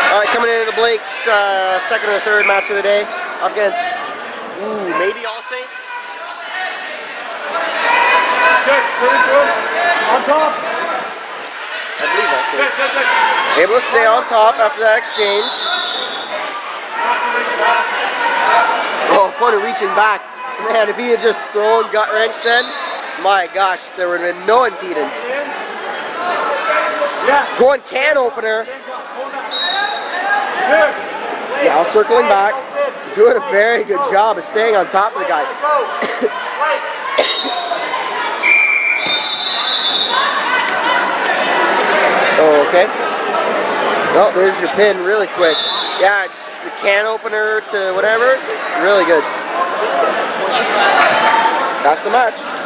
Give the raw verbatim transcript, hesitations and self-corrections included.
All right, coming into the Blake's uh, second or third match of the day, up against, ooh, maybe All Saints. Good, good, good. On top. I believe All Saints. Good, good, good. Able to stay on top after that exchange. Oh, opponent reaching back. Man, if he had just thrown gut wrench then, my gosh, there would have been no impedance. Going can opener. Now circling back, doing a very good job of staying on top of the guy. Oh, okay. Well, there's your pin really quick. Yeah, just the can opener to whatever, really good. That's the match.